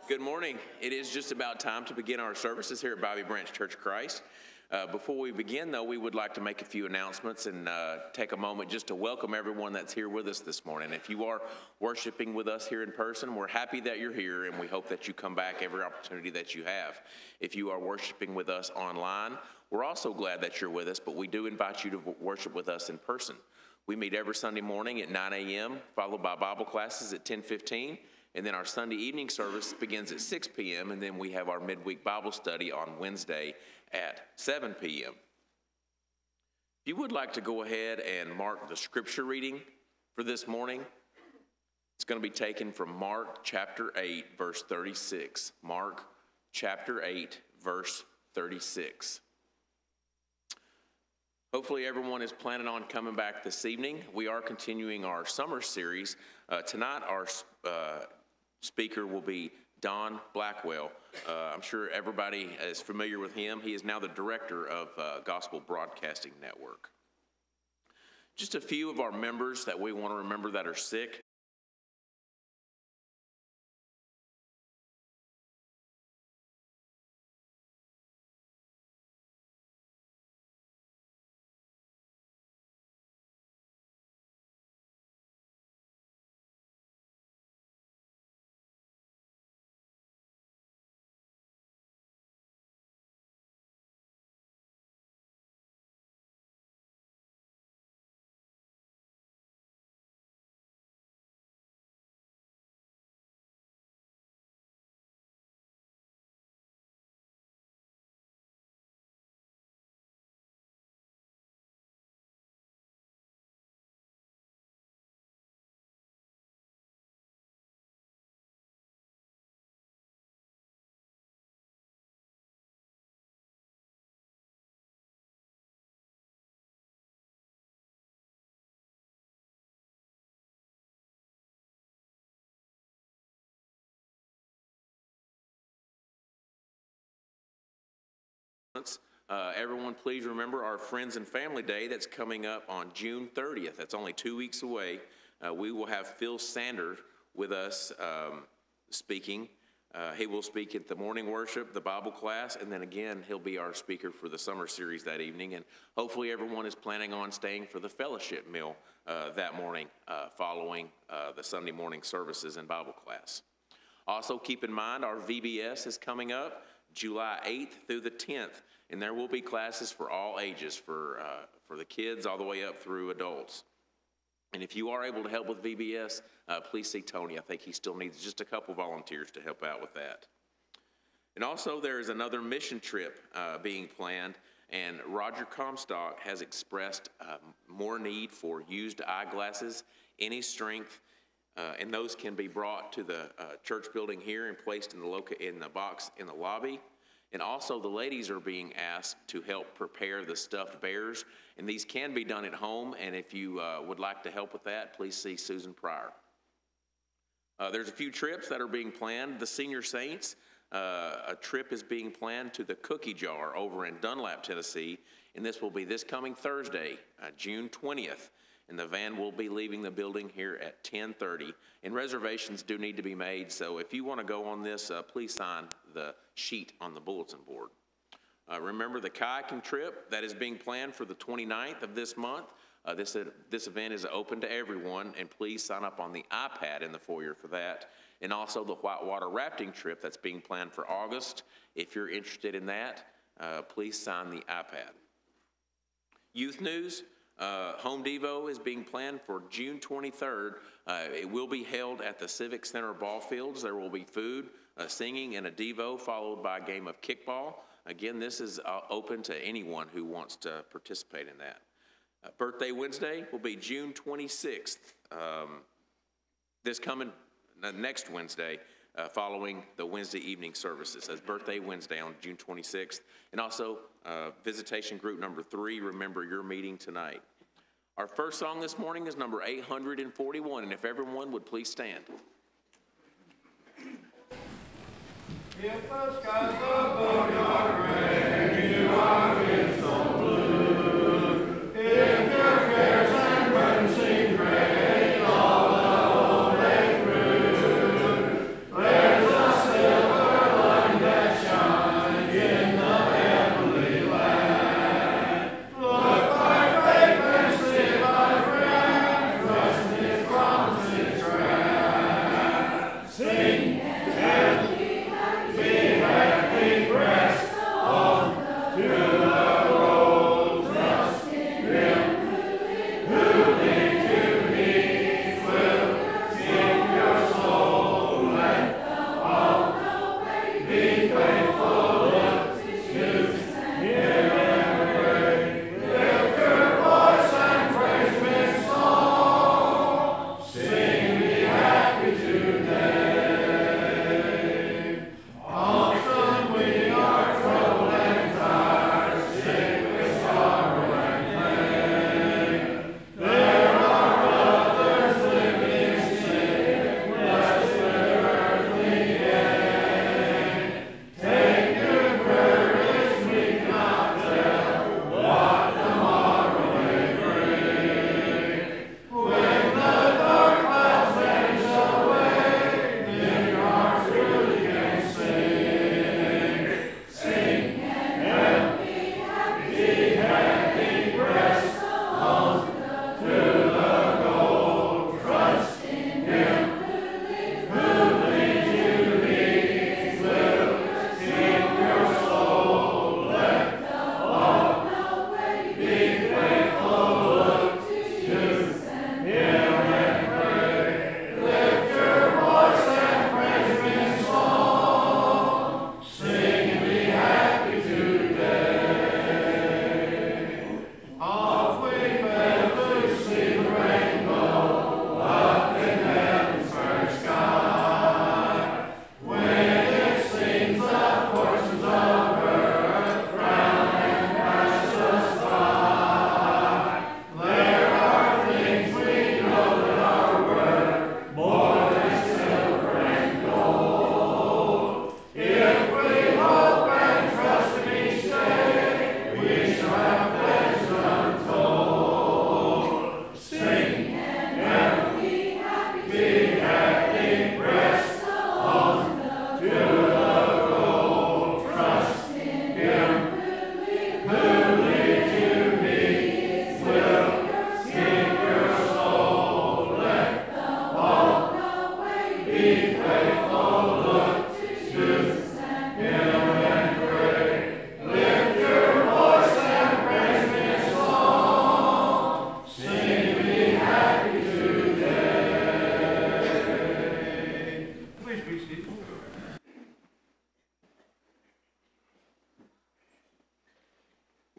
Good morning. It is just about time to begin our services here at Bobby Branch Church of Christ. Before we begin, though, we would like to make a few announcements and take a moment just to welcome everyone that's here with us this morning. If you are worshiping with us here in person, we're happy that you're here, and we hope that you come back every opportunity that you have. If you are worshiping with us online, we're also glad that you're with us, but we do invite you to worship with us in person. We meet every Sunday morning at 9 a.m., followed by Bible classes at 10:15. And then our Sunday evening service begins at 6 p.m., and then we have our midweek Bible study on Wednesday at 7 p.m. If you would like to go ahead and mark the scripture reading for this morning, it's going to be taken from Mark chapter 8, verse 36. Mark chapter 8, verse 36. Hopefully everyone is planning on coming back this evening. We are continuing our summer series. Tonight our speaker will be Don Blackwell. I'm sure everybody is familiar with him. He is now the director of Gospel Broadcasting Network. Just a few of our members that we want to remember that are sick. Everyone, please remember our Friends and Family Day that's coming up on June 30th. That's only 2 weeks away. We will have Phil Sander with us speaking. He will speak at the morning worship, the Bible class, and then again, he'll be our speaker for the summer series that evening. And hopefully everyone is planning on staying for the fellowship meal that morning following the Sunday morning services and Bible class. Also, keep in mind our VBS is coming up July 8th through the 10th, and there will be classes for all ages, for the kids all the way up through adults. And if you are able to help with VBS, please see Tony. I think he still needs just a couple volunteers to help out with that. And also, there is another mission trip being planned, and Roger Comstock has expressed more need for used eyeglasses, any strength, and those can be brought to the church building here and placed in the box in the lobby. And also the ladies are being asked to help prepare the stuffed bears, and these can be done at home. And if you would like to help with that, please see Susan Pryor. There's a few trips that are being planned. The Senior Saints, a trip is being planned to the Cookie Jar over in Dunlap, Tennessee, and this will be this coming Thursday, June 20th. And the van will be leaving the building here at 10:30. And reservations do need to be made, so if you want to go on this, please sign the sheet on the bulletin board. Remember the kayaking trip that is being planned for the 29th of this month. This event is open to everyone, and please sign up on the iPad in the foyer for that. And also the whitewater rafting trip that's being planned for August. If you're interested in that, please sign the iPad. Youth news. Home Devo is being planned for June 23rd. It will be held at the Civic Center ball fields. There will be food, singing, and a Devo followed by a game of kickball. Again, this is open to anyone who wants to participate in that. Birthday Wednesday will be June 26th. Next Wednesday, following the Wednesday evening services, as Birthday Wednesday on June 26th. And also, visitation group number 3, remember your meeting tonight. Our first song this morning is number 841, and if everyone would please stand. If the skies above your gray, you are in so blue. If your cares and burdens seem great, all the whole day through, there's a still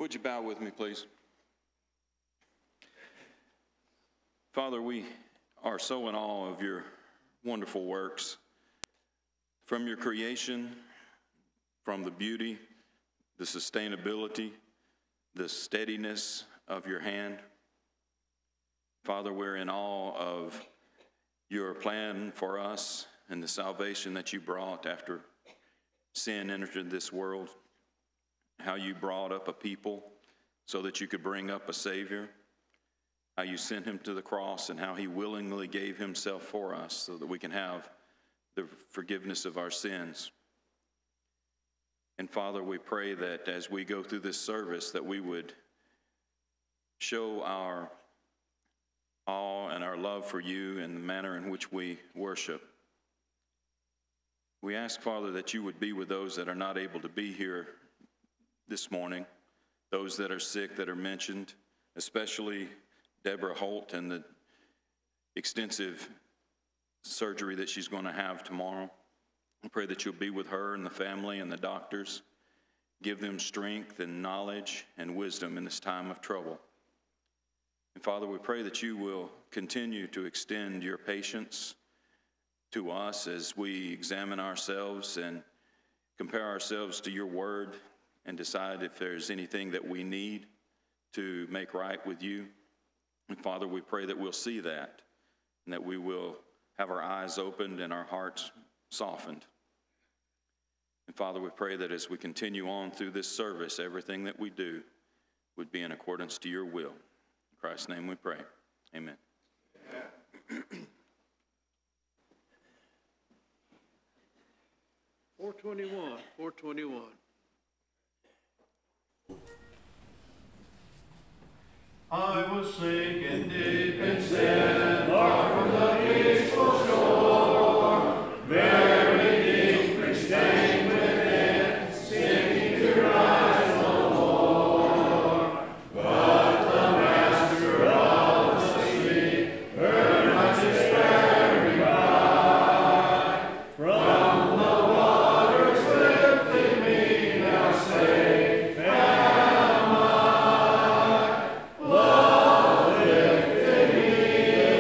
would you bow with me, please? Father, we are so in awe of your wonderful works. From your creation, from the beauty, the sustainability, the steadiness of your hand. Father, we're in awe of your plan for us and the salvation that you brought after sin entered this world, how you brought up a people so that you could bring up a Savior, how you sent him to the cross, and how he willingly gave himself for us so that we can have the forgiveness of our sins. And Father, we pray that as we go through this service, that we would show our awe and our love for you in the manner in which we worship. We ask, Father, that you would be with those that are not able to be here this morning, those that are sick that are mentioned, especially Deborah Holt and the extensive surgery that she's going to have tomorrow. I pray that you'll be with her and the family and the doctors. Give them strength and knowledge and wisdom in this time of trouble. And Father, we pray that you will continue to extend your patience to us as we examine ourselves and compare ourselves to your word and decide if there's anything that we need to make right with you. And Father, we pray that we'll see that and that we will have our eyes opened and our hearts softened. And Father, we pray that as we continue on through this service, everything that we do would be in accordance to your will. In Christ's name we pray. Amen. 421. I was sinking deep in sin, far from the peaceful shore, very deeply stained within, sinking to rise no more. But the Master of the sea heard my despairing cry. From the waters lifting me, now safe am I. Love lifted me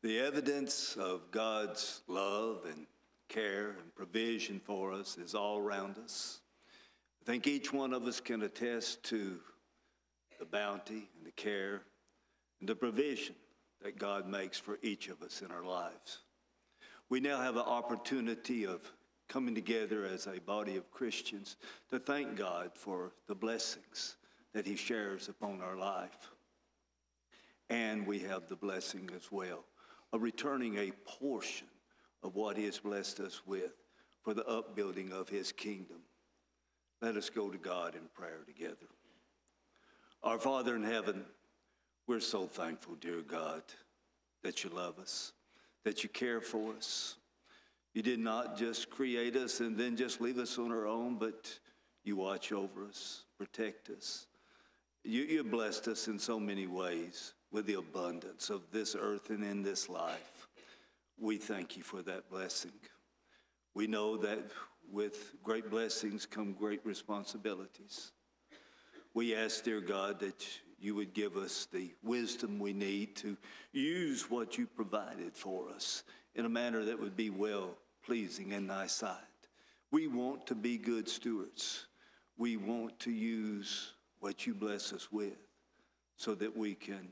The evidence of God's love and care and provision for us is all around us. I think each one of us can attest to the bounty and the care and the provision that God makes for each of us in our lives. We now have an opportunity of coming together as a body of Christians to thank God for the blessings that he shares upon our life. And we have the blessing as well of returning a portion of what he has blessed us with for the upbuilding of his kingdom. Let us go to God in prayer together. Our Father in heaven, we're so thankful, dear God, that you love us, that you care for us. You did not just create us and then just leave us on our own, but you watch over us, protect us. You blessed us in so many ways with the abundance of this earth and in this life. We thank you for that blessing. We know that with great blessings come great responsibilities. We ask, dear God, that you would give us the wisdom we need to use what you provided for us in a manner that would be well-pleasing in thy sight. We want to be good stewards. We want to use what you bless us with so that we can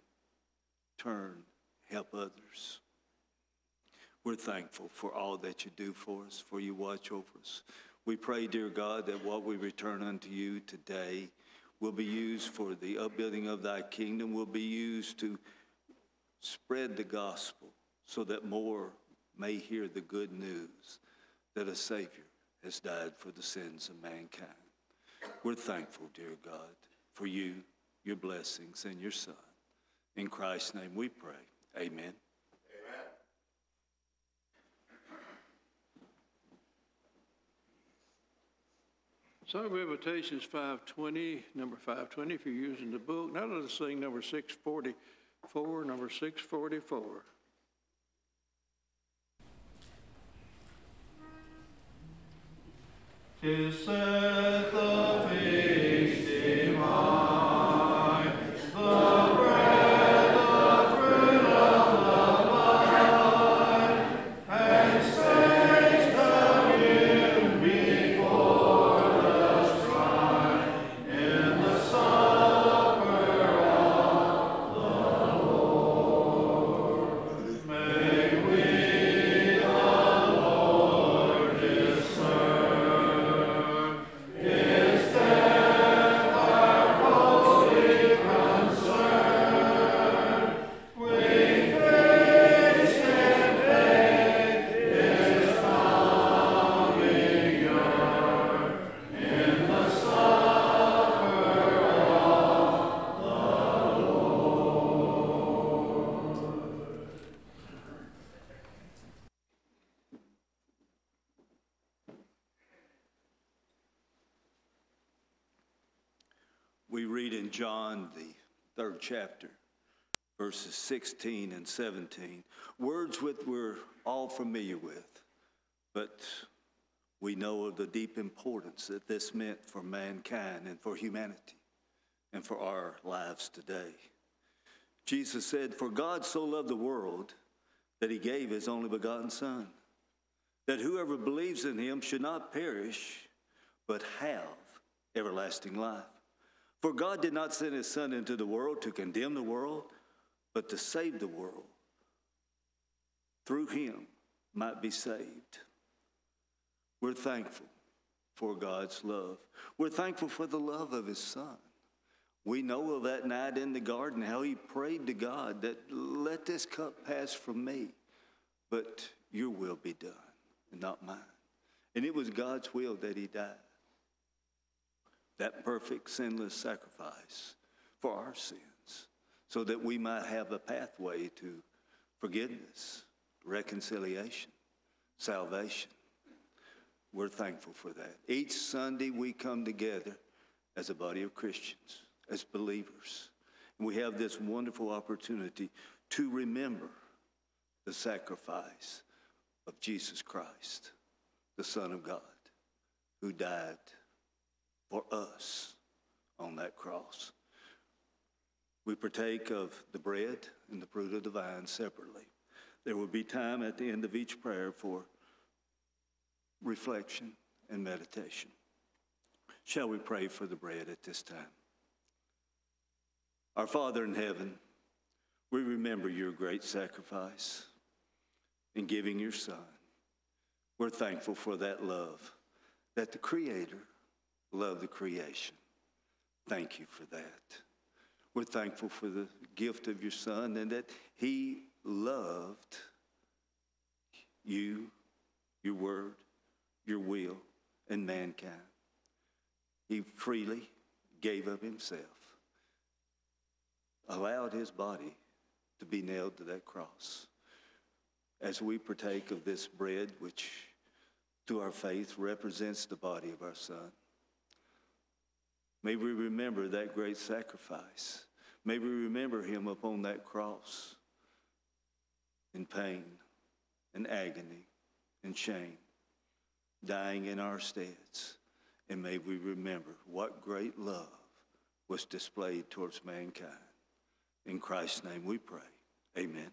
help others. We're thankful for all that you do for us, for you watch over us. We pray, dear God, that what we return unto you today will be used for the upbuilding of thy kingdom, will be used to spread the gospel so that more may hear the good news that a Savior has died for the sins of mankind. We're thankful, dear God, for you, your blessings, and your Son. In Christ's name we pray. Amen. Song of Invitations 520, number 520, if you're using the book. Now let us sing number 644, number 644. Tis set the feast divine, the bread, the fruit of the vine, and saints commune before the shrine in the supper of the Lord. May we the Lord discern. We read in John, the 3rd chapter, verses 16 and 17, words which we're all familiar with, but we know of the deep importance that this meant for mankind and for humanity and for our lives today. Jesus said, "For God so loved the world that he gave his only begotten Son, that whoever believes in him should not perish, but have everlasting life. For God did not send his Son into the world to condemn the world, but to save the world. Through him might be saved." We're thankful for God's love. We're thankful for the love of his Son. We know of that night in the garden, how he prayed to God that let this cup pass from me, but your will be done and not mine. And it was God's will that he died. That perfect, sinless sacrifice for our sins, so that we might have a pathway to forgiveness, reconciliation, salvation. We're thankful for that. Each Sunday we come together as a body of Christians, as believers, and we have this wonderful opportunity to remember the sacrifice of Jesus Christ, the Son of God, who died for us on that cross. We partake of the bread and the fruit of the vine separately. There will be time at the end of each prayer for reflection and meditation. Shall we pray for the bread at this time? Our Father in heaven, we remember your great sacrifice in giving your Son. We're thankful for that love, that the Creator loved the creation. Thank you for that. We're thankful for the gift of your Son and that he loved you, your word, your will, and mankind. He freely gave up himself, allowed his body to be nailed to that cross. As we partake of this bread, which through our faith represents the body of our Son, may we remember that great sacrifice. May we remember him upon that cross in pain and agony and shame, dying in our steads. And may we remember what great love was displayed towards mankind. In Christ's name we pray. Amen.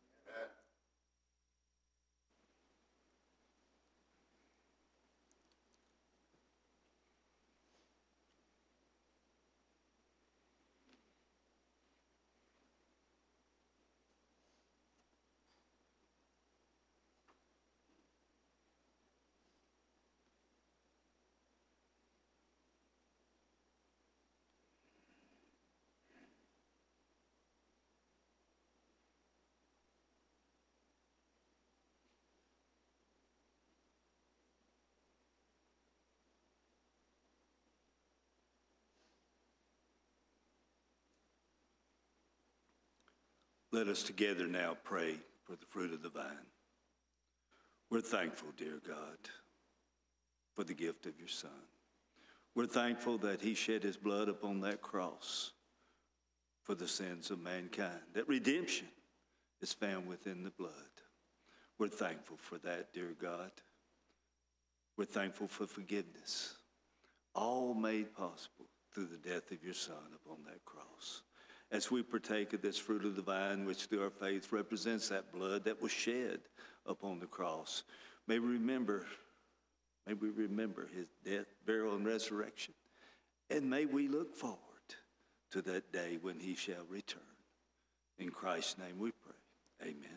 Let us together now pray for the fruit of the vine. We're thankful, dear God, for the gift of your Son. We're thankful that he shed his blood upon that cross for the sins of mankind, that redemption is found within the blood. We're thankful for that, dear God. We're thankful for forgiveness, all made possible through the death of your Son upon that cross. As we partake of this fruit of the vine, which through our faith represents that blood that was shed upon the cross, may we remember his death, burial, and resurrection. And may we look forward to that day when he shall return. In Christ's name we pray. Amen.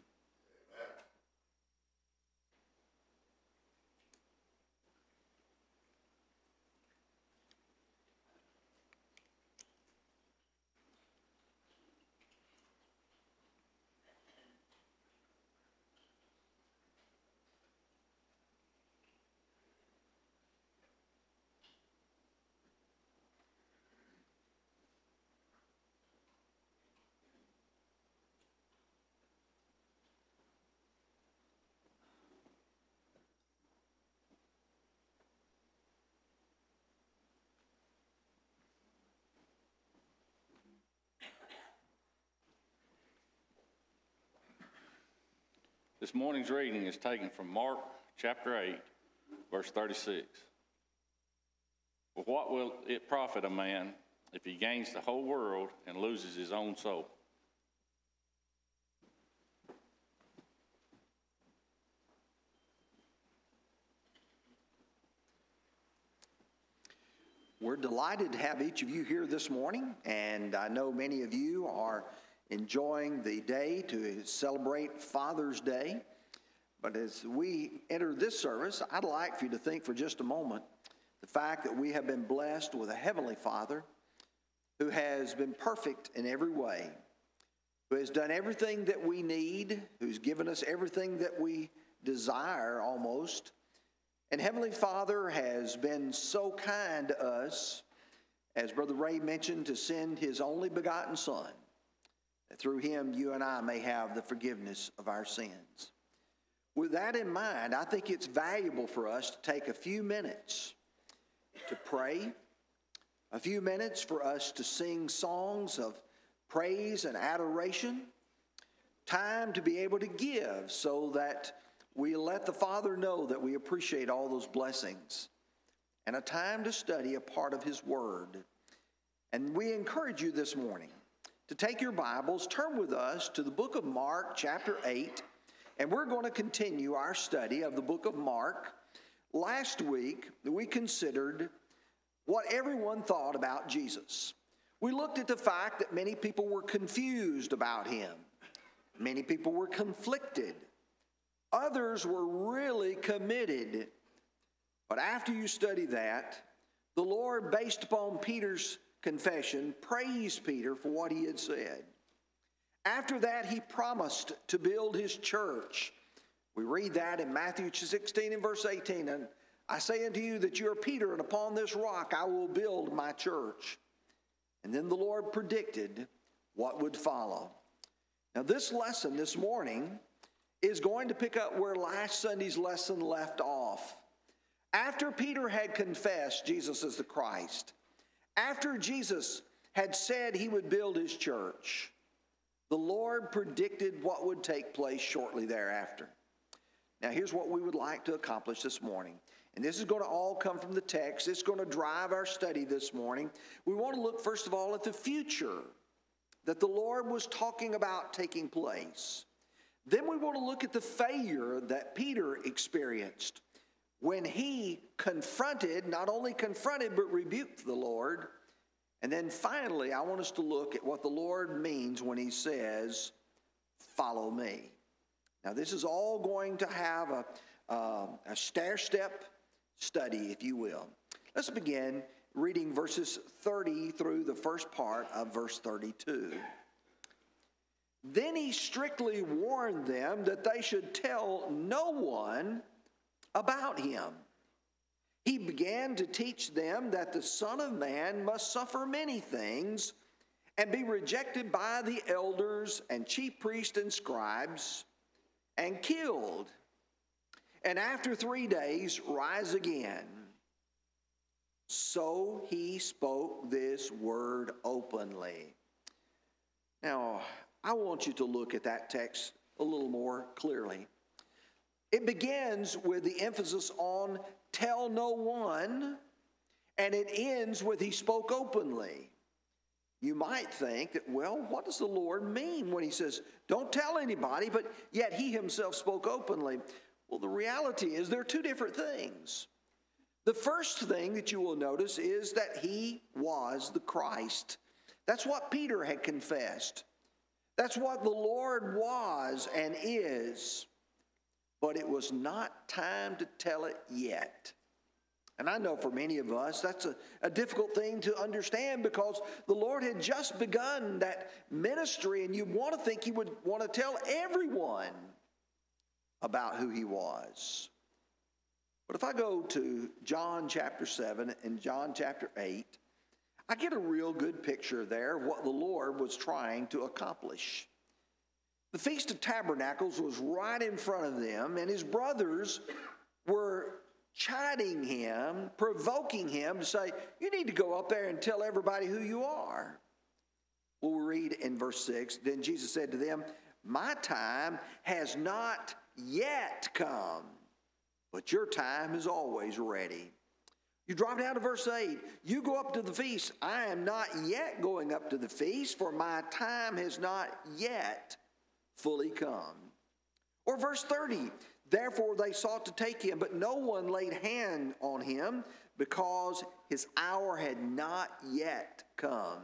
This morning's reading is taken from Mark chapter 8, verse 36. Well, what will it profit a man if he gains the whole world and loses his own soul? We're delighted to have each of you here this morning, and I know many of you are enjoying the day to celebrate Father's Day. But as we enter this service, I'd like for you to think for just a moment the fact that we have been blessed with a Heavenly Father who has been perfect in every way, who has done everything that we need, who's given us everything that we desire almost. And Heavenly Father has been so kind to us, as Brother Ray mentioned, to send his only begotten Son, that through him you and I may have the forgiveness of our sins. With that in mind, I think it's valuable for us to take a few minutes to pray, a few minutes for us to sing songs of praise and adoration, time to be able to give so that we let the Father know that we appreciate all those blessings, and a time to study a part of his word. And we encourage you this morning to take your Bibles, turn with us to the book of Mark, chapter 8, and we're going to continue our study of the book of Mark. Last week, we considered what everyone thought about Jesus. We looked at the fact that many people were confused about him. Many people were conflicted. Others were really committed. But after you study that, the Lord, based upon Peter's confession, praised Peter for what he had said. After that, he promised to build his church. We read that in Matthew 16 and verse 18. And I say unto you that you are Peter, and upon this rock I will build my church. And then the Lord predicted what would follow. Now, this lesson this morning is going to pick up where last Sunday's lesson left off. After Peter had confessed Jesus as the Christ, after Jesus had said he would build his church, the Lord predicted what would take place shortly thereafter. Now, here's what we would like to accomplish this morning. And this is going to all come from the text. It's going to drive our study this morning. We want to look, first of all, at the future that the Lord was talking about taking place. Then we want to look at the failure that Peter experienced when he not only confronted, but rebuked the Lord. And then finally, I want us to look at what the Lord means when he says, "Follow me." Now, this is all going to have a stair-step study, if you will. Let's begin reading verses 30 through the first part of verse 32. Then he strictly warned them that they should tell no one about him. He began to teach them that the Son of Man must suffer many things and be rejected by the elders and chief priests and scribes, and killed, and after 3 days rise again. So he spoke this word openly. Now, I want you to look at that text a little more clearly. It begins with the emphasis on tell no one, and it ends with he spoke openly. You might think that, well, what does the Lord mean when he says, don't tell anybody, but yet he himself spoke openly? Well, the reality is there are two different things. The first thing that you will notice is that he was the Christ. That's what Peter had confessed. That's what the Lord was and is. But it was not time to tell it yet. And I know for many of us, that's a difficult thing to understand because the Lord had just begun that ministry, and you want to think he would want to tell everyone about who he was. But if I go to John chapter 7 and John chapter 8, I get a real good picture there of what the Lord was trying to accomplish. The Feast of Tabernacles was right in front of them, and his brothers were chiding him, provoking him to say, you need to go up there and tell everybody who you are. Well, we read in verse 6, then Jesus said to them, my time has not yet come, but your time is always ready. You drop down to verse 8, you go up to the feast. I am not yet going up to the feast, for my time has not yet fully come. Or verse 30, therefore they sought to take him, but no one laid hand on him because his hour had not yet come.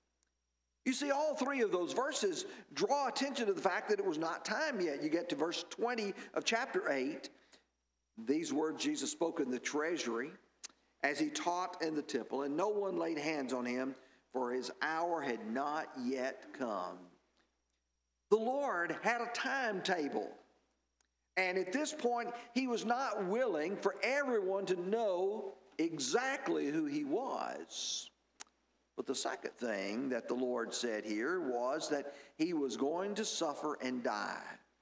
You see, all three of those verses draw attention to the fact that it was not time yet. You get to verse 20 of chapter 8. These words Jesus spoke in the treasury as he taught in the temple, and no one laid hands on him, for his hour had not yet come. The Lord had a timetable. And at this point, he was not willing for everyone to know exactly who he was. But the second thing that the Lord said here was that he was going to suffer and die.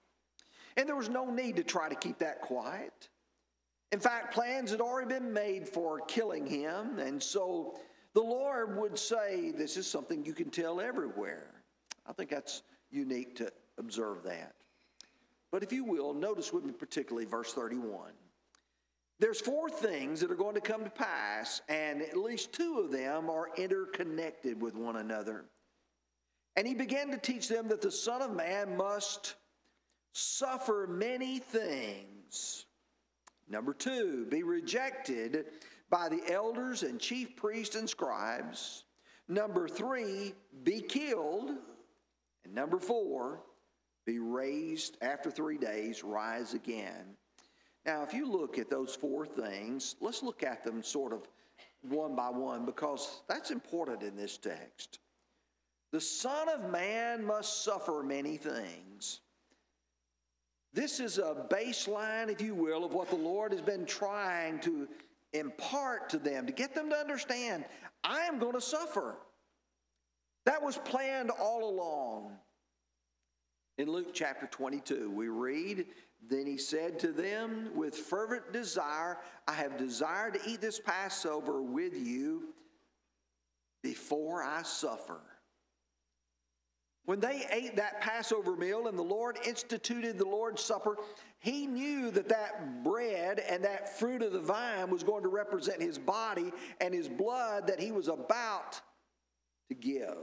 And there was no need to try to keep that quiet. In fact, plans had already been made for killing him. And so the Lord would say, this is something you can tell everywhere. I think that's unique to observe that. But if you will, notice with me particularly verse 31. There's four things that are going to come to pass, and at least two of them are interconnected with one another. And he began to teach them that the Son of Man must suffer many things. Number 2, be rejected by the elders and chief priests and scribes. Number 3, be killed. And number 4, be raised after 3 days, rise again. Now, if you look at those 4 things, let's look at them sort of one by one, because that's important in this text. The Son of Man must suffer many things. This is a baseline, if you will, of what the Lord has been trying to impart to them, to get them to understand, I am going to suffer. That was planned all along. In Luke chapter 22, we read, then he said to them, with fervent desire, I have desired to eat this Passover with you before I suffer. When they ate that Passover meal and the Lord instituted the Lord's Supper, he knew that that bread and that fruit of the vine was going to represent his body and his blood that he was about to give.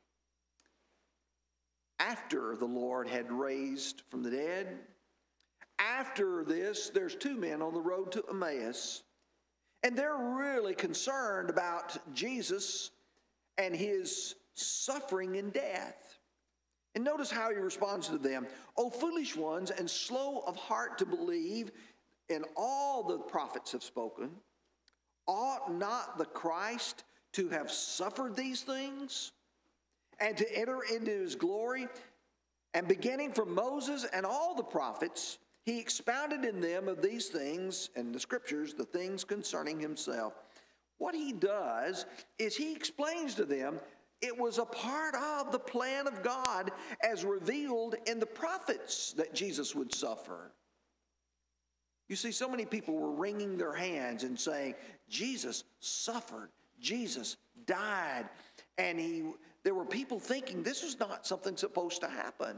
After the Lord had raised from the dead, after this, there's 2 men on the road to Emmaus, and they're really concerned about Jesus and his suffering and death. And notice how he responds to them. O foolish ones, and slow of heart to believe in all the prophets have spoken, ought not the Christ to have suffered these things and to enter into his glory? And beginning from Moses and all the prophets, he expounded in them of these things, and the scriptures, the things concerning himself. What he does is he explains to them it was a part of the plan of God as revealed in the prophets that Jesus would suffer. You see, so many people were wringing their hands and saying, Jesus suffered, Jesus died, and there were people thinking this was not something supposed to happen.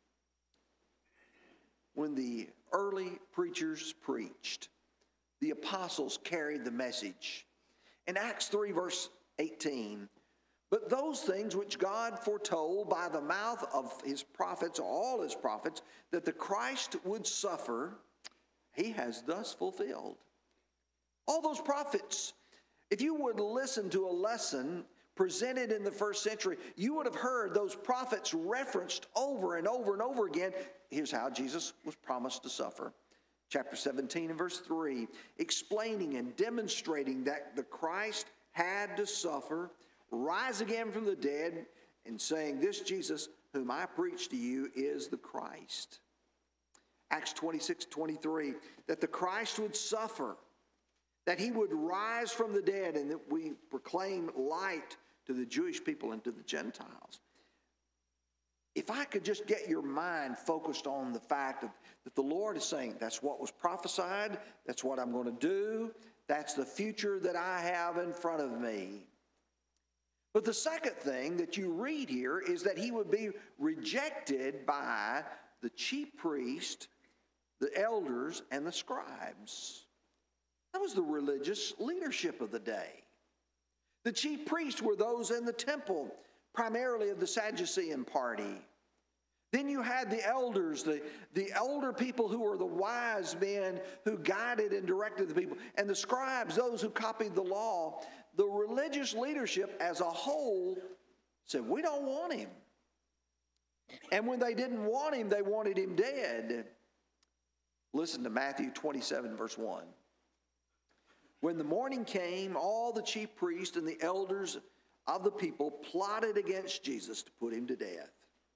When the early preachers preached, the apostles carried the message. In Acts 3, verse 18, but those things which God foretold by the mouth of his prophets, all his prophets, that the Christ would suffer, he has thus fulfilled. All those prophets, if you would listen to a lesson presented in the first century, you would have heard those prophets referenced over and over and over again. Here's how Jesus was promised to suffer. Chapter 17 and verse 3, explaining and demonstrating that the Christ had to suffer, rise again from the dead, and saying, this Jesus whom I preach to you is the Christ. Acts 26:23, that the Christ would suffer, that he would rise from the dead, and that we proclaim light to the Jewish people and to the Gentiles. If I could just get your mind focused on the fact that the Lord is saying, that's what was prophesied, that's what I'm going to do, that's the future that I have in front of me. But the second thing that you read here is that he would be rejected by the chief priest, the elders, and the scribes. That was the religious leadership of the day. The chief priests were those in the temple, primarily of the Sadducean party. Then you had the elders, the older people who were the wise men who guided and directed the people, and the scribes, those who copied the law. The religious leadership as a whole said, we don't want him. And when they didn't want him, they wanted him dead. Listen to Matthew 27, verse 1. When the morning came, all the chief priests and the elders of the people plotted against Jesus to put him to death.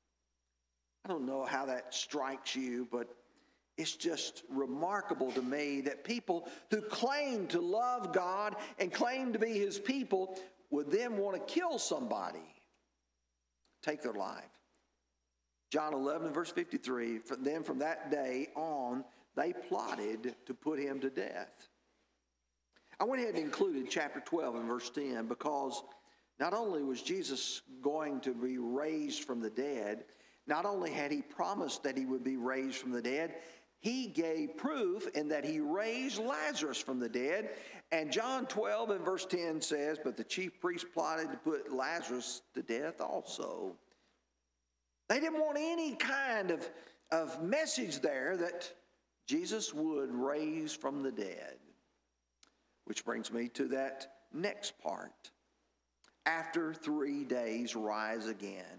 I don't know how that strikes you, but it's just remarkable to me that people who claim to love God and claim to be his people would then want to kill somebody, take their life. John 11, verse 53, then from that day on, they plotted to put him to death. I went ahead and included chapter 12 and verse 10 because not only was Jesus going to be raised from the dead, not only had he promised that he would be raised from the dead, he gave proof in that he raised Lazarus from the dead. And John 12 and verse 10 says, but the chief priests plotted to put Lazarus to death also. They didn't want any kind of message there that Jesus would raise from the dead. Which brings me to that next part. After 3 days, rise again.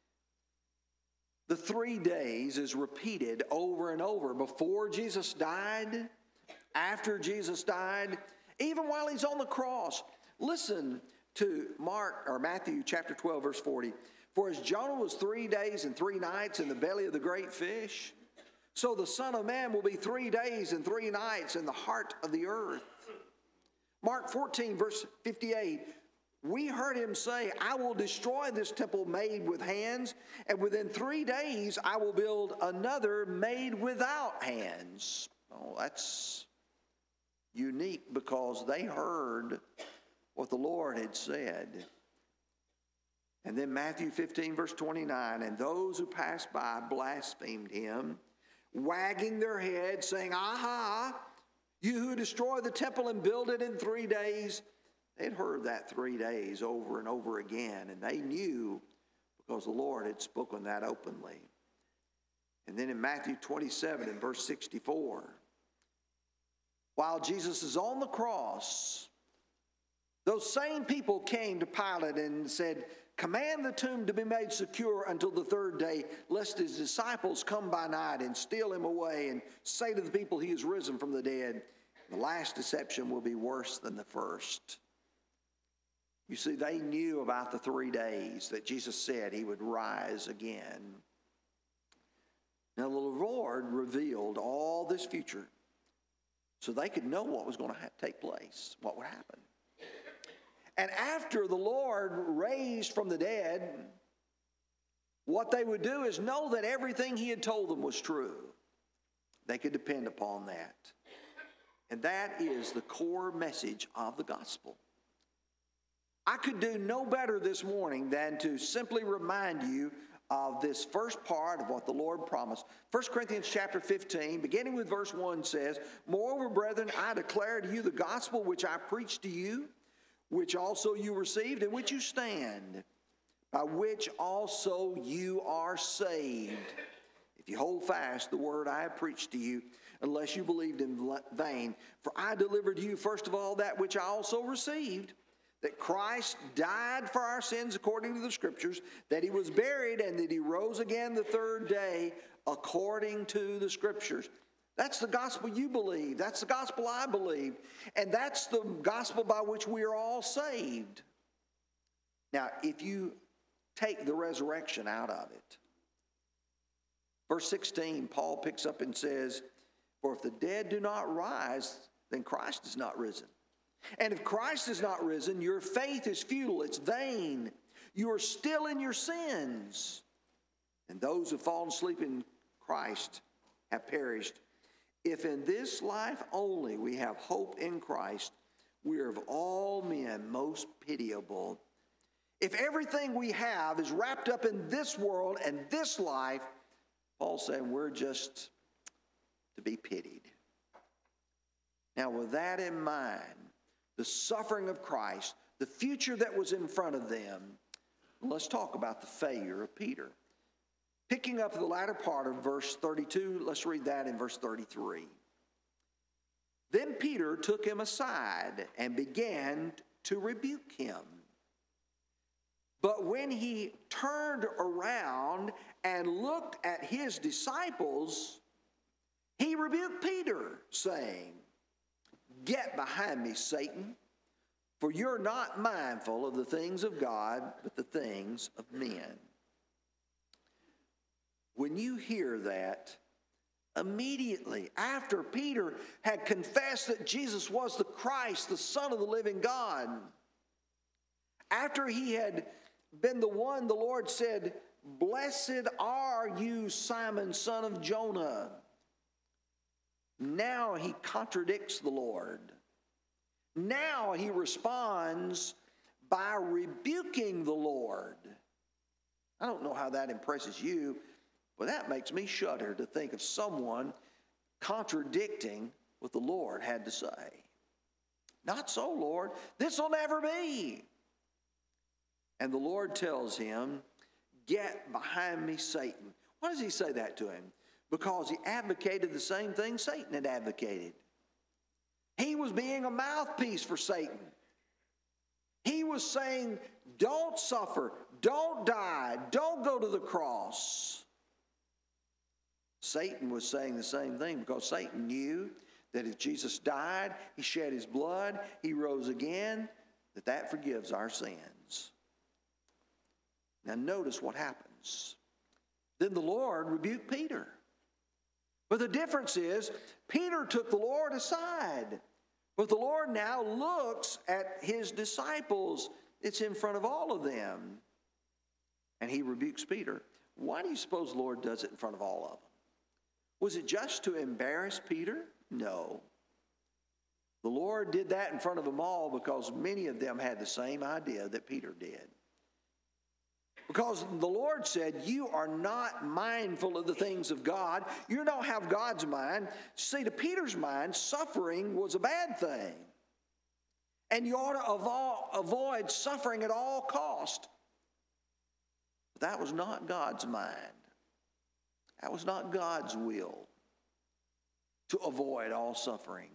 The 3 days is repeated over and over. Before Jesus died, after Jesus died, even while he's on the cross. Listen to Matthew chapter 12, verse 40. For as Jonah was 3 days and 3 nights in the belly of the great fish, so the Son of Man will be 3 days and 3 nights in the heart of the earth. Mark 14, verse 58, we heard him say, I will destroy this temple made with hands, and within 3 days I will build another made without hands. Oh, that's unique because they heard what the Lord had said. And then Matthew 15, verse 29, and those who passed by blasphemed him, wagging their heads, saying, Aha! You who destroy the temple and build it in 3 days. They'd heard that 3 days over and over again, and they knew because the Lord had spoken that openly. And then in Matthew 27 and verse 64, while Jesus is on the cross, those same people came to Pilate and said, command the tomb to be made secure until the 3rd day, lest his disciples come by night and steal him away and say to the people he is risen from the dead. The last deception will be worse than the first. You see, they knew about the 3 days that Jesus said he would rise again. Now the Lord revealed all this future so they could know what was going to take place, what would happen. And after the Lord raised from the dead, what they would do is know that everything he had told them was true. They could depend upon that. And that is the core message of the gospel. I could do no better this morning than to simply remind you of this first part of what the Lord promised. 1 Corinthians chapter 15, beginning with verse 1 says, Moreover, brethren, I declare to you the gospel which I preached to you, which also you received, in which you stand, by which also you are saved, if you hold fast the word I have preached to you, unless you believed in vain. For I delivered to you first of all that which I also received, that Christ died for our sins according to the Scriptures, that he was buried, and that he rose again the 3rd day according to the Scriptures. That's the gospel you believe. That's the gospel I believe. And that's the gospel by which we are all saved. Now, if you take the resurrection out of it, verse 16, Paul picks up and says, For if the dead do not rise, then Christ is not risen. And if Christ is not risen, your faith is futile, it's vain. You are still in your sins. And those who have fallen asleep in Christ have perished. If in this life only we have hope in Christ, we are of all men most pitiable. If everything we have is wrapped up in this world and this life, Paul's saying we're just to be pitied. Now, with that in mind, the suffering of Christ, the future that was in front of them, let's talk about the failure of Peter. Picking up the latter part of verse 32, let's read that in verse 33. Then Peter took him aside and began to rebuke him. But when he turned around and looked at his disciples, he rebuked Peter, saying, Get behind me, Satan, for you're not mindful of the things of God, but the things of men. When you hear that, immediately after Peter had confessed that Jesus was the Christ, the Son of the living God, after he had been the one the Lord said, Blessed are you, Simon, son of Jonah. Now he contradicts the Lord. Now he responds by rebuking the Lord. I don't know how that impresses you, but that makes me shudder to think of someone contradicting what the Lord had to say. Not so, Lord. This will never be. And the Lord tells him, Get behind me, Satan. Why does he say that to him? because he advocated the same thing Satan had advocated. He was being a mouthpiece for Satan. He was saying, don't suffer, don't die, don't go to the cross. Satan was saying the same thing because Satan knew that if Jesus died, he shed his blood, he rose again, that forgives our sins. Now notice what happens. Then the Lord rebuked Peter. But the difference is, Peter took the Lord aside. But the Lord now looks at his disciples. It's in front of all of them. And he rebukes Peter. Why do you suppose the Lord does it in front of all of them? Was it just to embarrass Peter? No. The Lord did that in front of them all because many of them had the same idea that Peter did. Because the Lord said, you are not mindful of the things of God. You don't have God's mind. See, to Peter's mind, suffering was a bad thing. And you ought to avoid suffering at all cost. But that was not God's mind. That was not God's will to avoid all suffering.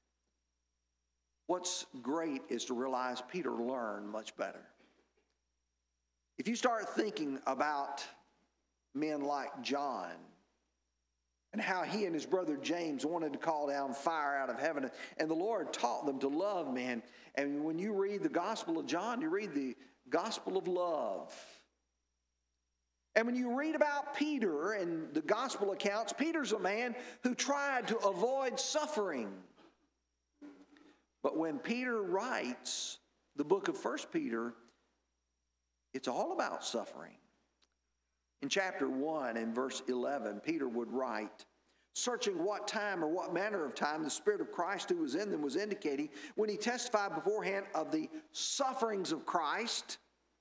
What's great is to realize Peter learned much better. If you start thinking about men like John and how he and his brother James wanted to call down fire out of heaven, and the Lord taught them to love men. And when you read the Gospel of John, you read the Gospel of love. And when you read about Peter and the Gospel accounts, Peter's a man who tried to avoid suffering. But when Peter writes the book of 1 Peter, it's all about suffering. In chapter 1 and verse 11, Peter would write, searching what time or what manner of time the Spirit of Christ who was in them was indicating when he testified beforehand of the sufferings of Christ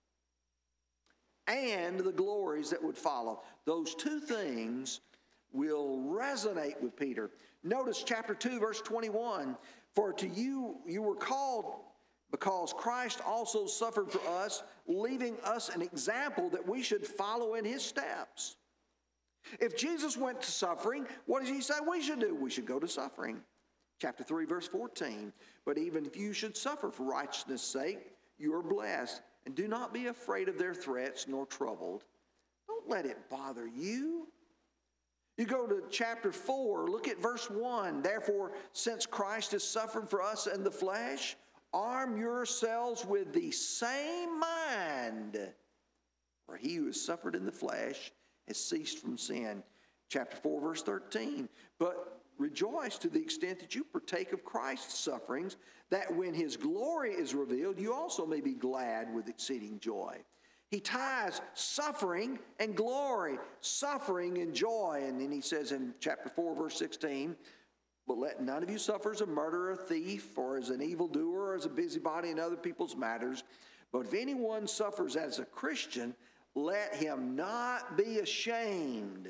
and the glories that would follow. Those two things will resonate with Peter. Notice chapter 2, verse 21, for to you were called because Christ also suffered for us, leaving us an example that we should follow in his steps. If Jesus went to suffering, what does he say we should do? We should go to suffering. Chapter 3, verse 14. But even if you should suffer for righteousness' sake, you are blessed. And do not be afraid of their threats, nor troubled. Don't let it bother you. You go to chapter 4, look at verse 1. Therefore, since Christ has suffered for us in the flesh, arm yourselves with the same mind. For he who has suffered in the flesh has ceased from sin. Chapter 4, verse 13. But rejoice to the extent that you partake of Christ's sufferings, that when his glory is revealed, you also may be glad with exceeding joy. He ties suffering and glory, suffering and joy. And then he says in chapter 4, verse 16, but let none of you suffer as a murderer, a thief, or as an evildoer, or as a busybody in other people's matters. But if anyone suffers as a Christian, let him not be ashamed,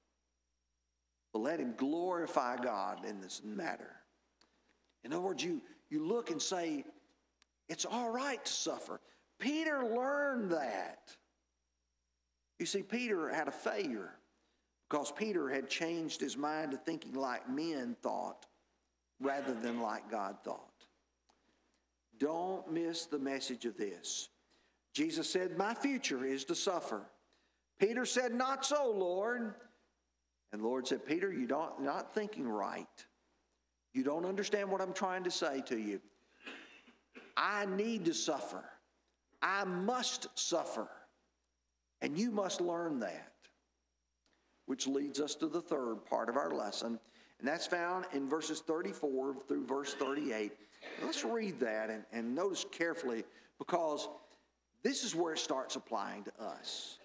but let him glorify God in this matter. In other words, you look and say, it's all right to suffer. Peter learned that. You see, Peter had a failure because Peter had changed his mind to thinking like men thought rather than like God thought. Don't miss the message of this. Jesus said, my future is to suffer. Peter said, not so, Lord. And the Lord said, Peter, you're not thinking right. You don't understand what I'm trying to say to you. I need to suffer. I must suffer. And you must learn that. Which leads us to the third part of our lesson. And that's found in verses 34 through verse 38. Let's read that and notice carefully, because this is where it starts applying to us.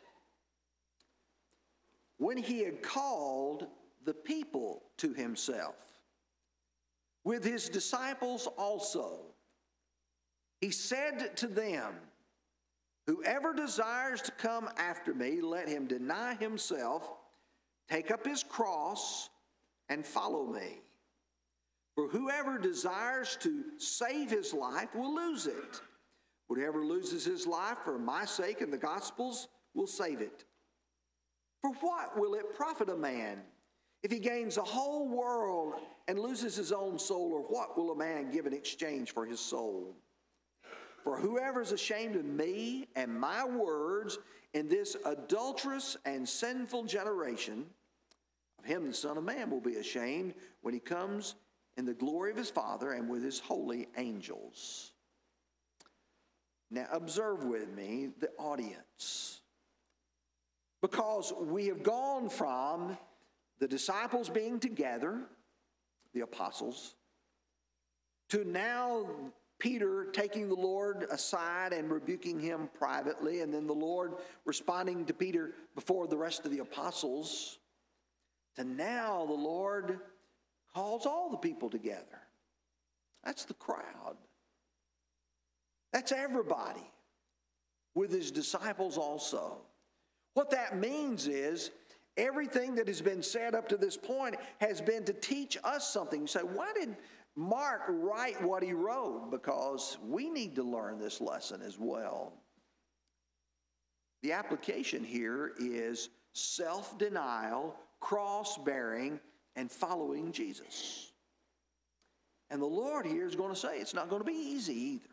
When he had called the people to himself, with his disciples also, he said to them, whoever desires to come after me, let him deny himself, take up his cross, and follow me. For whoever desires to save his life will lose it. Whoever loses his life for my sake and the gospel's will save it. For what will it profit a man If he gains the whole world and loses his own soul, or what will a man give in exchange for his soul? For whoever is ashamed of me and my words in this adulterous and sinful generation, of him the Son of Man will be ashamed when he comes in the glory of his Father and with his holy angels. Now observe with me the audience. Because we have gone from the disciples being together, the apostles, to now Peter taking the Lord aside and rebuking him privately, and then the Lord responding to Peter before the rest of the apostles, to now the Lord calls all the people together. That's the crowd. That's everybody, with his disciples also. What that means is everything that has been said up to this point has been to teach us something. You say, why did Mark write what he wrote? Because we need to learn this lesson as well. The application here is self-denial, cross-bearing, and following Jesus. And the Lord here is going to say it's not going to be easy either.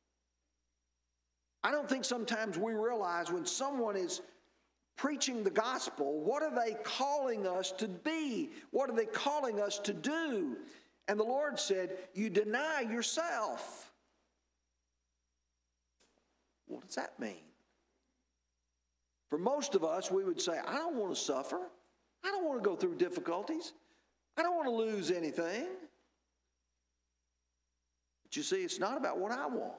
I don't think sometimes we realize when someone is preaching the gospel, what are they calling us to be? What are they calling us to do? And the Lord said, you deny yourself. What does that mean? For most of us, we would say, I don't want to suffer. I don't want to go through difficulties. I don't want to lose anything. But you see, it's not about what I want.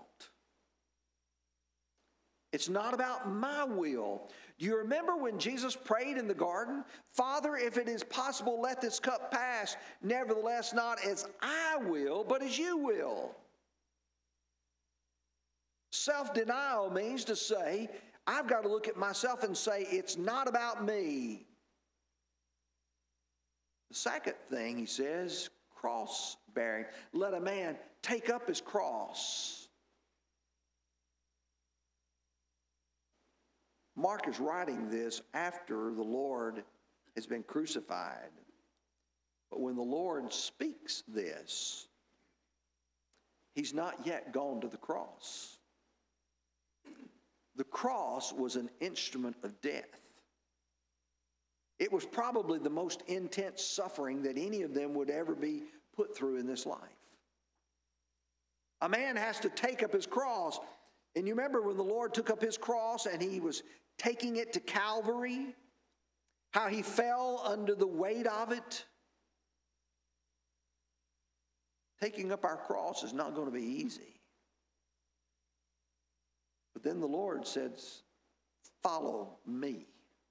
It's not about my will. Do you remember when Jesus prayed in the garden? Father, if it is possible, let this cup pass. Nevertheless, not as I will, but as you will. Self-denial means to say, I've got to look at myself and say, it's not about me. The second thing he says, cross-bearing. Let a man take up his cross. Mark is writing this after the Lord has been crucified. But when the Lord speaks this, he's not yet gone to the cross. The cross was an instrument of death. It was probably the most intense suffering that any of them would ever be put through in this life. A man has to take up his cross. And you remember when the Lord took up his cross and he was taking it to Calvary, how he fell under the weight of it. Taking up our cross is not going to be easy. But then the Lord says, follow me.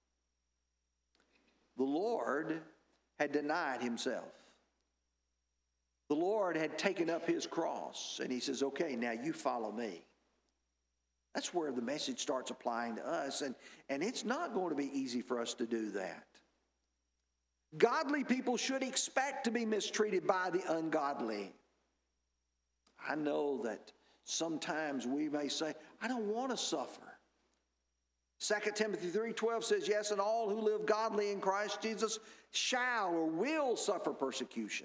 The Lord had denied himself. The Lord had taken up his cross, and he says, okay, now you follow me. That's where the message starts applying to us, and it's not going to be easy for us to do that. Godly people should expect to be mistreated by the ungodly. I know that sometimes we may say, I don't want to suffer. 2 Timothy 3:12 says, yes, and all who live godly in Christ Jesus shall or will suffer persecution.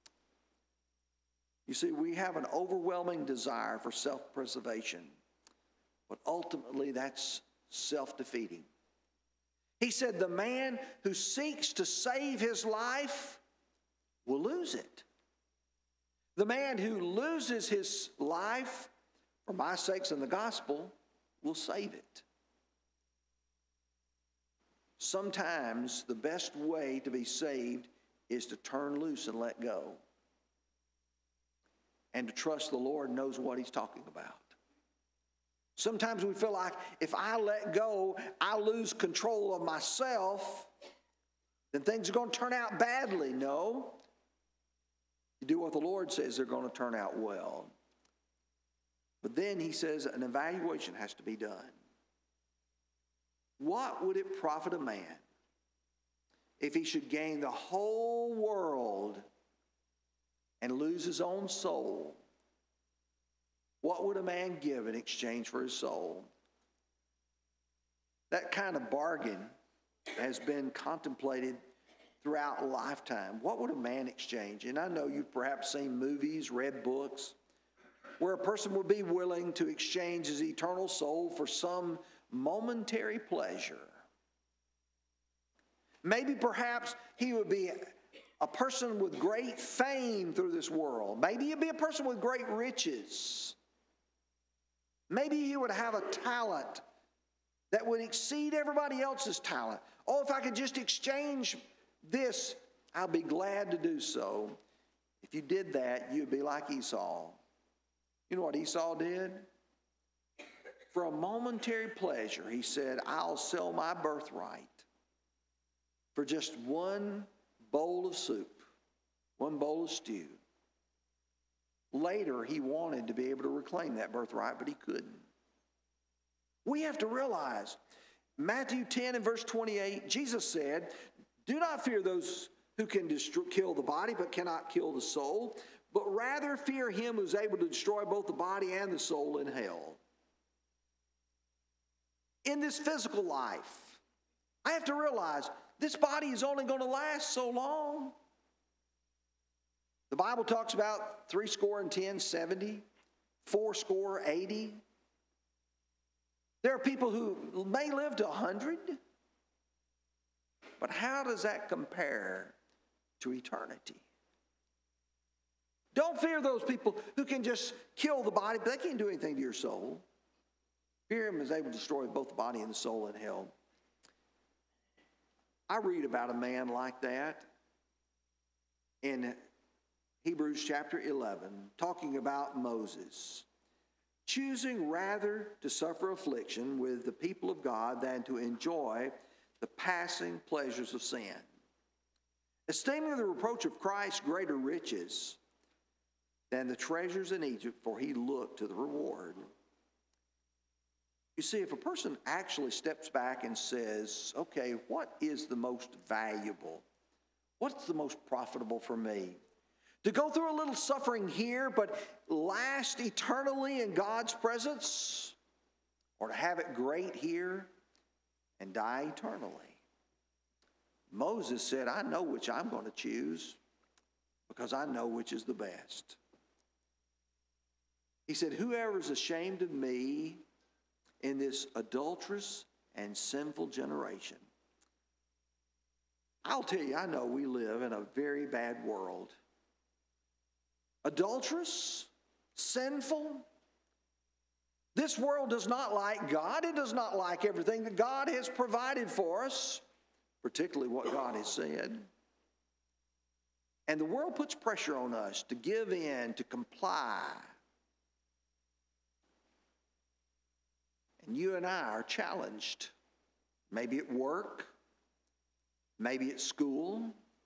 You see, we have an overwhelming desire for self-preservation. But ultimately, that's self-defeating. He said, the man who seeks to save his life will lose it. The man who loses his life for my sakes and the gospel will save it. Sometimes the best way to be saved is to turn loose and let go. And to trust the Lord knows what he's talking about. Sometimes we feel like if I let go, I lose control of myself, then things are going to turn out badly. No. You do what the Lord says, they're going to turn out well. But then he says an evaluation has to be done. What would it profit a man if he should gain the whole world and lose his own soul? What would a man give in exchange for his soul? That kind of bargain has been contemplated throughout a lifetime, what would a man exchange? And I know you've perhaps seen movies, read books, where a person would be willing to exchange his eternal soul for some momentary pleasure. Maybe perhaps he would be a person with great fame through this world. Maybe he'd be a person with great riches. Maybe he would have a talent that would exceed everybody else's talent. Oh, if I could just exchange this, I'll be glad to do so. If you did that, you'd be like Esau. You know what Esau did? For a momentary pleasure, he said, I'll sell my birthright for just one bowl of soup, one bowl of stew. Later, he wanted to be able to reclaim that birthright, but he couldn't. We have to realize, Matthew 10 and verse 28, Jesus said, do not fear those who can kill the body but cannot kill the soul, but rather fear him who's able to destroy both the body and the soul in hell. In this physical life, I have to realize this body is only going to last so long. The Bible talks about 70, 80. There are people who may live to 100, but how does that compare to eternity? Don't fear those people who can just kill the body, but they can't do anything to your soul. Fear him is able to destroy both the body and the soul in hell. I read about a man like that in Hebrews chapter 11, talking about Moses, choosing rather to suffer affliction with the people of God than to enjoy the passing pleasures of sin, esteeming the reproach of Christ greater riches than the treasures in Egypt, for he looked to the reward. You see, if a person actually steps back and says, okay, what is the most valuable? What's the most profitable for me? To go through a little suffering here, but last eternally in God's presence? Or to have it great here and die eternally? Moses said, I know which I'm going to choose because I know which is the best. He said, whoever is ashamed of me in this adulterous and sinful generation. I'll tell you, I know we live in a very bad world. Adulterous, sinful. This world does not like God. It does not like everything that God has provided for us, particularly what God has said. And the world puts pressure on us to give in, to comply. And you and I are challenged, maybe at work, maybe at school,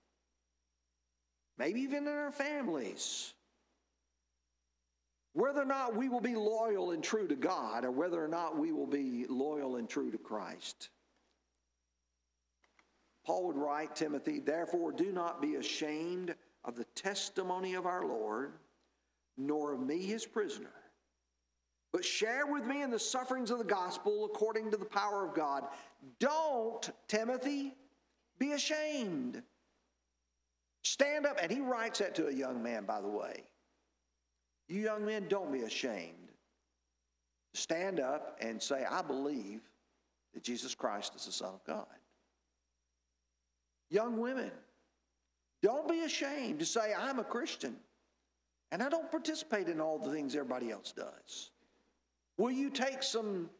maybe even in our families, whether or not we will be loyal and true to God or whether or not we will be loyal and true to Christ. Paul would write, Timothy, therefore do not be ashamed of the testimony of our Lord, nor of me his prisoner, but share with me in the sufferings of the gospel according to the power of God. Don't, Timothy, be ashamed. Stand up. And he writes that to a young man, by the way. You young men, don't be ashamed. Stand up and say, I believe that Jesus Christ is the Son of God. Young women, don't be ashamed to say, I'm a Christian, and I don't participate in all the things everybody else does. Will you take some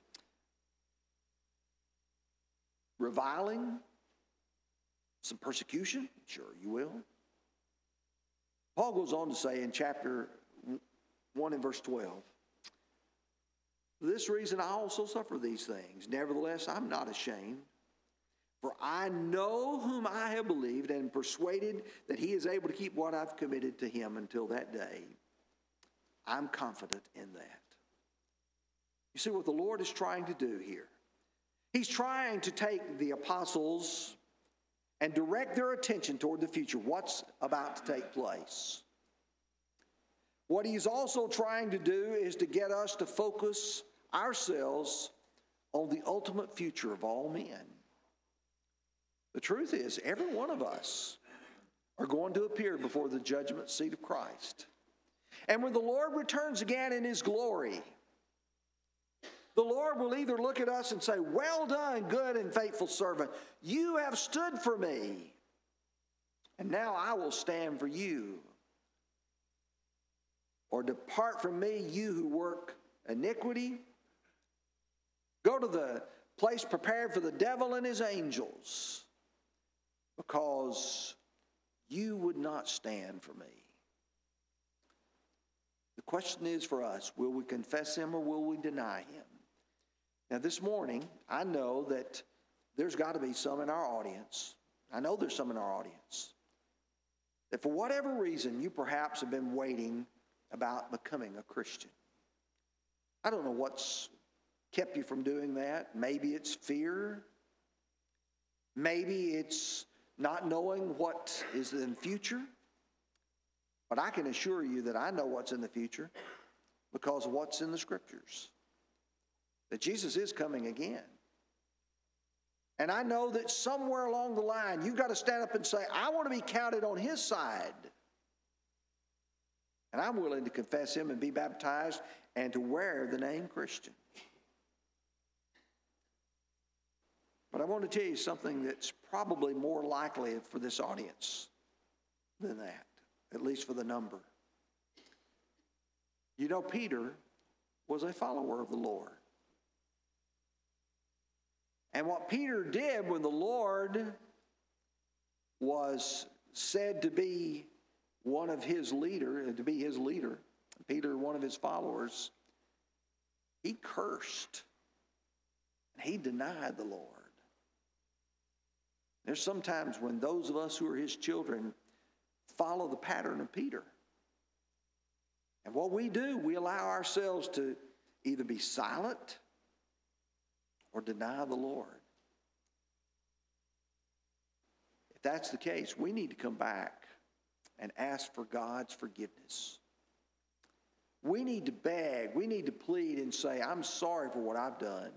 reviling, some persecution? Sure, you will. Paul goes on to say in chapter 1 and verse 12, for this reason I also suffer these things. Nevertheless, I'm not ashamed, for I know whom I have believed and am persuaded that he is able to keep what I've committed to him until that day. I'm confident in that. You see what the Lord is trying to do here? He's trying to take the apostles and direct their attention toward the future, what's about to take place. What he's also trying to do is to get us to focus ourselves on the ultimate future of all men. The truth is, every one of us are going to appear before the judgment seat of Christ. And when the Lord returns again in His glory, the Lord will either look at us and say, "Well done, good and faithful servant. You have stood for me, and now I will stand for you." Or, "Depart from me, you who work iniquity. Go to the place prepared for the devil and his angels, because you would not stand for me." The question is for us, will we confess Him or will we deny Him? Now this morning, I know that there's got to be some in our audience. I know there's some in our audience that for whatever reason you perhaps have been waiting about becoming a Christian. I don't know what's kept you from doing that. Maybe it's fear. Maybe it's not knowing what is in the future. But I can assure you that I know what's in the future because of what's in the Scriptures. That Jesus is coming again. And I know that somewhere along the line, you've got to stand up and say, "I want to be counted on His side. And I'm willing to confess Him and be baptized and to wear the name Christian." But I want to tell you something that's probably more likely for this audience than that, at least for the number. You know, Peter was a follower of the Lord. And what Peter did when the Lord was said to be one of his leader, Peter, one of his followers, he cursed and he denied the Lord. There's sometimes when those of us who are His children follow the pattern of Peter. And what we do, we allow ourselves to either be silent or deny the Lord. If that's the case, we need to come back and ask for God's forgiveness. We need to beg, we need to plead and say, "I'm sorry for what I've done."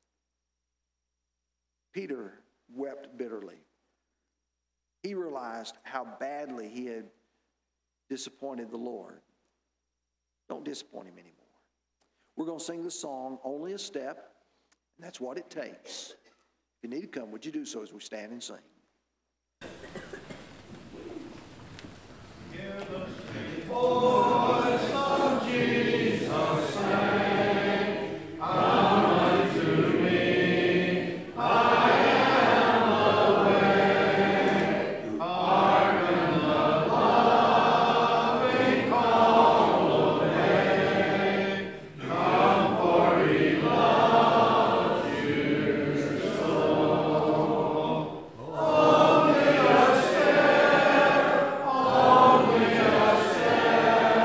Peter wept bitterly. He realized how badly he had disappointed the Lord. Don't disappoint Him anymore. We're going to sing the song, "Only a Step," and that's what it takes. If you need to come, would you do so as we stand and sing? Give us the voice of Jesus, saying, "Come unto me, I am the way. Hearken the loving call obey. Come, for He loves you so." Only a step,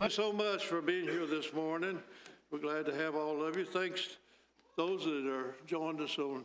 Thank you so much for being here this morning. We're glad to have all of you. Thanks those that are joined us on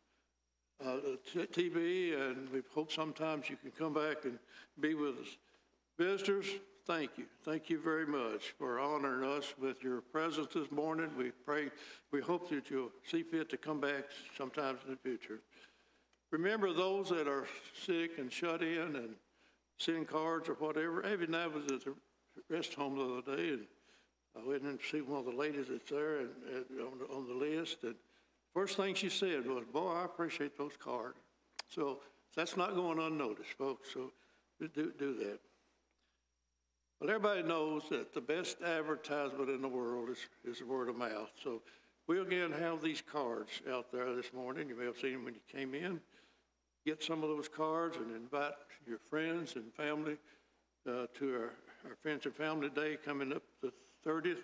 TV, and we hope sometimes you can come back and be with us. Visitors, thank you. Thank you very much for honoring us with your presence this morning. We hope that you'll see fit to come back sometimes in the future. Remember those that are sick and shut in and send cards or whatever. Evie and I was at the rest home the other day, and I went in and see one of the ladies that's there and on the list. And first thing she said was, "Boy, I appreciate those cards." So that's not going unnoticed, folks. So do that. Well, everybody knows that the best advertisement in the world is word of mouth. So we again have these cards out there this morning. You may have seen them when you came in. Get some of those cards and invite your friends and family to our Friends and Family Day coming up the 30th.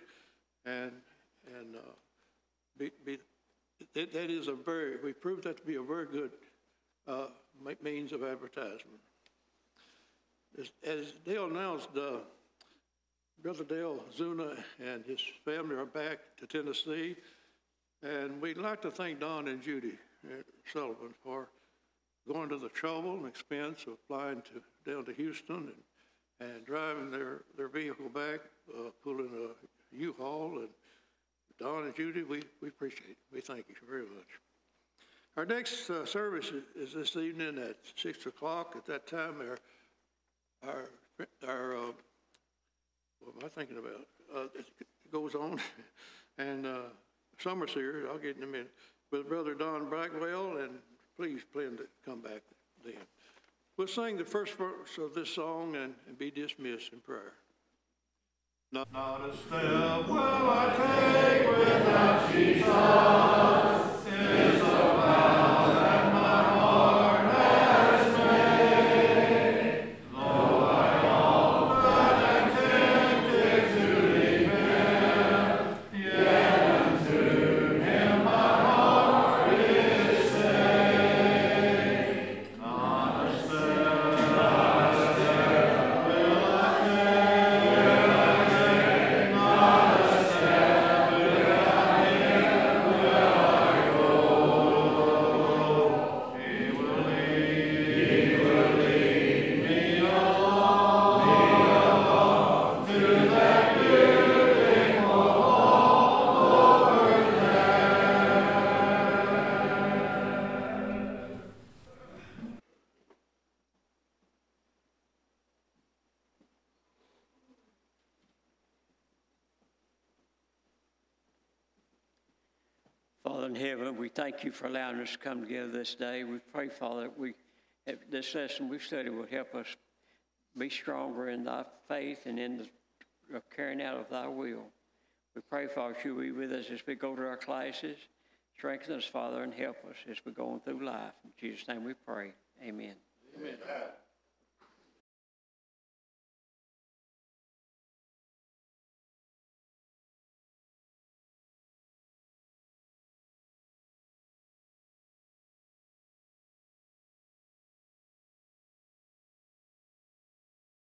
That is we proved that to be a very good means of advertisement. As Dale announced, Brother Dale Zuna and his family are back to Tennessee, and we'd like to thank Don and Judy Sullivan for going to the trouble and expense of flying down to Houston and driving their vehicle back, pulling a U-Haul. And Don and Judy, we appreciate it. We thank you very much. Our next service is this evening at 6 o'clock. At that time, what am I thinking about? It goes on, and Summer's here. I'll get in a minute. With Brother Don Brackwell, and please plan to come back then. We'll sing the first verse of this song and be dismissed in prayer. Not a step will I take without Jesus. It's a vow that my heart has made. Though I often am tempted to leave Him, yet unto Him my heart is stayed. Not a step will I take, not a step without Him will I go. He will lead me along to that beautiful home over there. Father in heaven, we thank you for allowing us to come together this day. We pray, Father, that this lesson we've studied will help us be stronger in thy faith and in the carrying out of thy will. We pray, Father, you be with us as we go to our classes. Strengthen us, Father, and help us as we're going through life. In Jesus' name we pray. Amen. Amen.